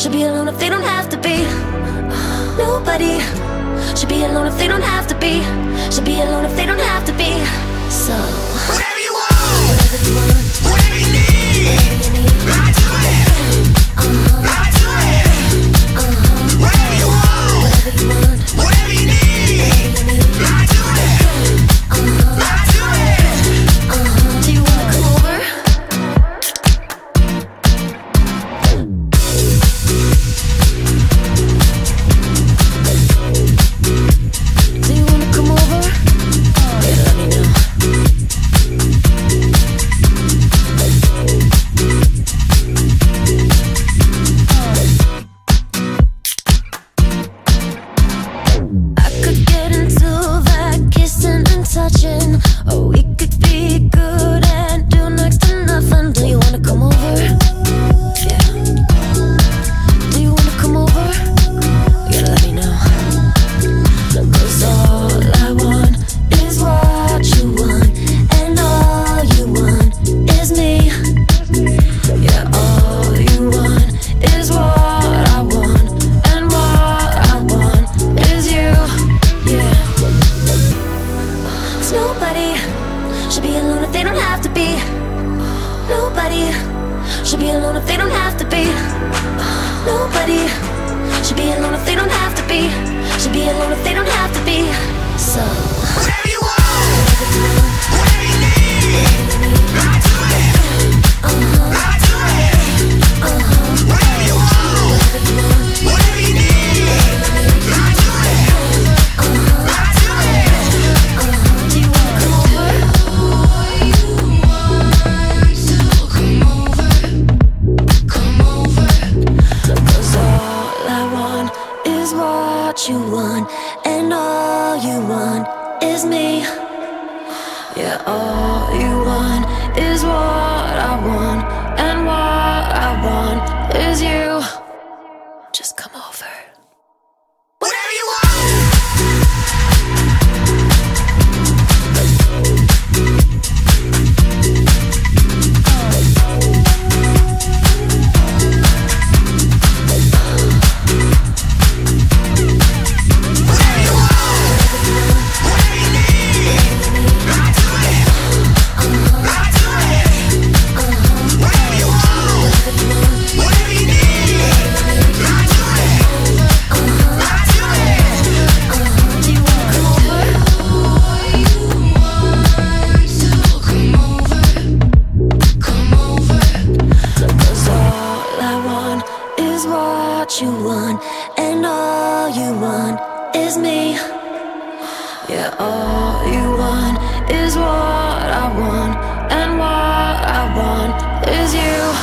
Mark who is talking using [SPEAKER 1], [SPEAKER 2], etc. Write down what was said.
[SPEAKER 1] should be alone if they don't have to be. Nobody should be alone if they don't have to be. Should be alone if they don't have to be. So
[SPEAKER 2] whatever you want, whatever you need, I do it. I do it. Whatever you want, whatever you need, I do it. I do it.
[SPEAKER 1] Do you wanna come over? Do you wanna come over? Yeah, let me know. I could get into that kissing and touching, or we could be good and do next to nothing. Do you wanna come over? Yeah. Do you wanna come over? You gotta let me know. 'Cause all I want is what you want, and all you want is me. Yeah, all you want is what I want, and what I want is you. Yeah. 'Cause nobody should be alone if they don't have to be. Nobody should be alone if they don't have to be. Nobody should be alone if they don't have to be. Should be alone if they don't have to be. So
[SPEAKER 2] Whatever you want, whatever you need, I do it. I do it. Whatever you want, whatever you need, I do it. I do it.
[SPEAKER 1] do you wanna come over?
[SPEAKER 2] Come over.
[SPEAKER 1] 'Cause all I want is what you want, and all you want is me. Yeah, all you want is what I want, and what I want is you. Just come over.
[SPEAKER 2] Whatever you want. Whatever you want, whatever you need, I do it. I do it. Whatever you want, whatever you need, I do it. I do it.
[SPEAKER 1] Do you wanna come over?
[SPEAKER 2] Come over.
[SPEAKER 1] 'Cause all I want is what you want, and all you want is me. Yeah, all you want is what I want, and what I want is you.